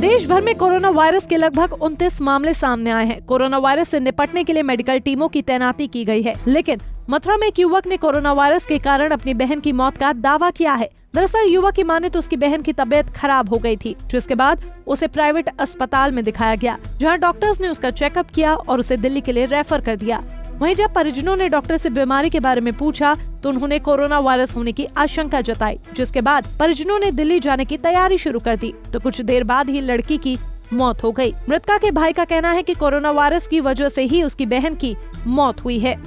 देश भर में कोरोना वायरस के लगभग 29 मामले सामने आए हैं। कोरोना वायरस से निपटने के लिए मेडिकल टीमों की तैनाती की गई है, लेकिन मथुरा में एक युवक ने कोरोना वायरस के कारण अपनी बहन की मौत का दावा किया है। दरअसल युवक की माने तो उसकी बहन की तबीयत खराब हो गई थी, जिसके बाद उसे प्राइवेट अस्पताल में दिखाया गया, जहां डॉक्टर्स ने उसका चेकअप किया और उसे दिल्ली के लिए रेफर कर दिया। वहीं जब परिजनों ने डॉक्टर से बीमारी के बारे में पूछा तो उन्होंने कोरोना वायरस होने की आशंका जताई, जिसके बाद परिजनों ने दिल्ली जाने की तैयारी शुरू कर दी। तो कुछ देर बाद ही लड़की की मौत हो गई। मृतका के भाई का कहना है कि कोरोना वायरस की वजह से ही उसकी बहन की मौत हुई है।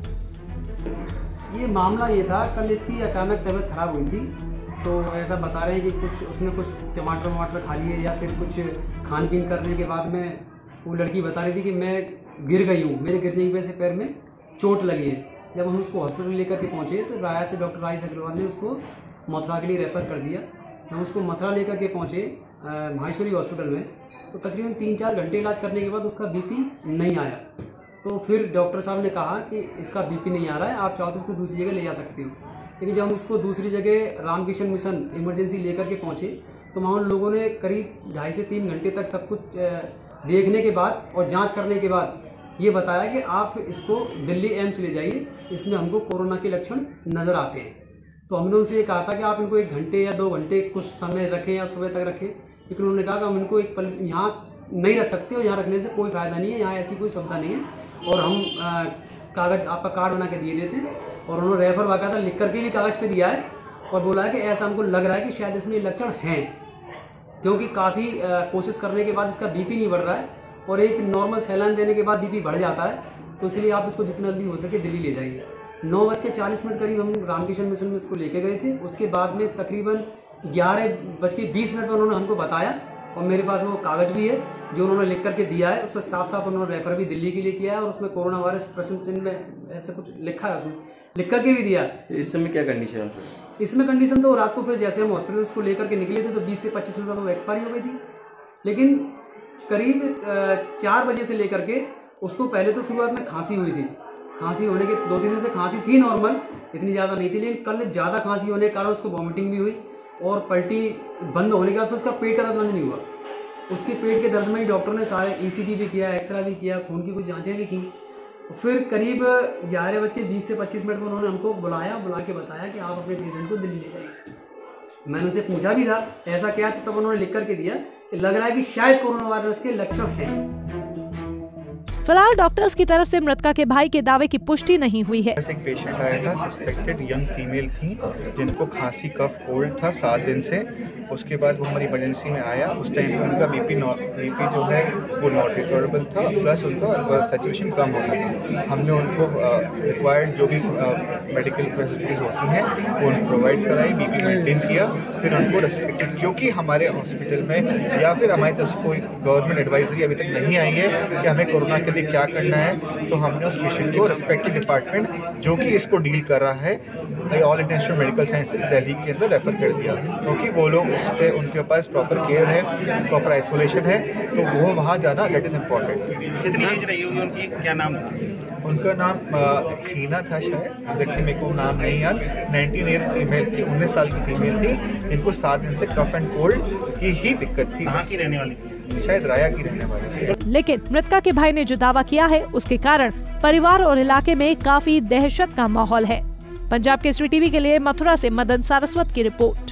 ये मामला ये था, कल इसकी अचानक तबीयत खराब हुई थी, तो ऐसा बता रहे हैं कि उसने कुछ टमाटर खा लिए या फिर कुछ खान पीन करने के बाद में वो लड़की बता रही थी कि मैं गिर गई हूँ, मेरे गिरने की वजह से पैर में चोट लगी है। जब हम उसको हॉस्पिटल लेकर के पहुँचे तो राया से डॉक्टर राजेश अग्रवाल ने उसको मथुरा के लिए रेफ़र कर दिया। हम उसको मथुरा लेकर के पहुँचे माहेश्वरी हॉस्पिटल में, तो तकरीबन 3-4 घंटे इलाज करने के बाद उसका बीपी नहीं आया। तो फिर डॉक्टर साहब ने कहा कि इसका बीपी नहीं आ रहा है, आप चाहो तो उसको दूसरी जगह ले जा सकते हो। लेकिन जब हम उसको दूसरी जगह रामकृष्ण मिशन इमरजेंसी लेकर के पहुँचे तो वहाँ उन लोगों ने करीब 2.5 से 3 घंटे तक सब कुछ देखने के बाद और जांच करने के बाद ये बताया कि आप इसको दिल्ली एम्स ले जाइए, इसमें हमको कोरोना के लक्षण नज़र आते हैं। तो हमने उनसे ये कहा था कि आप इनको 1 घंटे या 2 घंटे कुछ समय रखें या सुबह तक रखें, लेकिन उन्होंने कहा कि हम इनको एक पल यहाँ नहीं रख सकते और यहाँ रखने से कोई फ़ायदा नहीं है, यहाँ ऐसी कोई सुविधा नहीं है और हम कागज़ आपका कार्ड बना के दिए देते हैं। और उन्होंने रेफर बाकायदा लिख करके भी कागज़ पे दिया है और बोला है कि ऐसा हमको लग रहा है कि शायद इसमें लक्षण हैं, क्योंकि काफ़ी कोशिश करने के बाद इसका बीपी नहीं बढ़ रहा है और एक नॉर्मल सैलाइन देने के बाद बीपी बढ़ जाता है। तो इसलिए आप इसको जितना जल्दी हो सके दिल्ली ले जाइए। 9:40 करीब हम रामकृष्ण मिशन में इसको लेके गए थे। उसके बाद में तकरीबन 11:20 पर उन्होंने हमको बताया और मेरे पास वो कागज़ भी है जो उन्होंने लिख करके दिया है। उसमें साफ साफ उन्होंने रेफर भी दिल्ली के लिए किया है और उसमें कोरोना वायरस प्रश्न चिन्ह में ऐसे कुछ लिखा है, उसमें लिख करके भी दिया। तो इस समय क्या कंडीशन है? इसमें कंडीशन तो रात को फिर जैसे हम हॉस्पिटल उसको लेकर के निकले थे तो 20 से 25 मिनट में वो एक्सपायरी हो गई थी। लेकिन करीब 4 बजे से लेकर के उसको पहले तो शुरुआत में खांसी हुई थी। खांसी होने के 2-3 दिन से खांसी थी नॉर्मल, इतनी ज़्यादा नहीं थी, लेकिन कल ज़्यादा खांसी होने के कारण उसको वॉमिटिंग भी हुई और पलटी बंद होने के बाद उसका पेट का दर्द बंद नहीं हुआ। उसके पेट के दर्द में ही डॉक्टर ने सारे ECG भी किया, एक्सरे भी किया, खून की कुछ जाँचें भी की। फिर करीब 11:20 से 25 मिनट में उन्होंने हमको बुला के बताया कि आप अपने पेशेंट को दिल्ली ले जाइए। मैंने उनसे पूछा भी था ऐसा क्या, तो तब उन्होंने लिख करके दिया कि लग रहा है कि शायद कोरोना वायरस के लक्षण हैं। फिलहाल डॉक्टर्स की तरफ से मृतका के भाई के दावे की पुष्टि नहीं हुई है। एक पेशेंट आया था, सस्पेक्टेड यंग फीमेल थी जिनको खांसी कफ कोल्ड था 7 दिन से। उसके बाद वो हमारी इमरजेंसी में आया। उस टाइम पे उनका बीपी जो है वो नॉट रिकवरेबल था, प्लस उनका सैचुरेशन कम होता था। हमने उनको रिक्वायर्ड जो भी मेडिकल फैसिलिटीज़ होती हैं वो उनको प्रोवाइड कराई, बीपी मेंटेन किया, फिर उनको रेस्पेक्टेड। क्योंकि हमारे हॉस्पिटल में या फिर हमारी तरफ से कोई गवर्नमेंट एडवाइजरी अभी तक नहीं आई है कि हमें कोरोना के लिए क्या करना है, तो हमने उस पेशेंट को रेस्पेक्टिव डिपार्टमेंट जो कि इसको डील कर रहा है All India Institute of Medical Sciences Delhi के अंदर रेफर कर दिया, क्योंकि वो लोग इस पर उनके पास प्रॉपर केयर है, प्रॉपर आइसोलेशन है, तो वो वहाँ जाना दैट इज़ इम्पॉर्टेंट। कितनी एज रही होगी उनकी, क्या नाम था? उनका नाम हीना था शायद, एग्जैक्टली मेरे को नाम नहीं याद। 19 ईयर फीमेल थी, 19 साल की फीमेल थी। इनको 7 दिन से कफ एंड कोल्ड की ही दिक्कत थी। कहाँ की रहने वाली थी? शायद राया की रहने वाली थी। लेकिन मृतका के भाई ने जो दावा किया है उसके कारण परिवार और इलाके में काफी दहशत का माहौल है। पंजाब केसरी टीवी के लिए मथुरा से मदन सारस्वत की रिपोर्ट।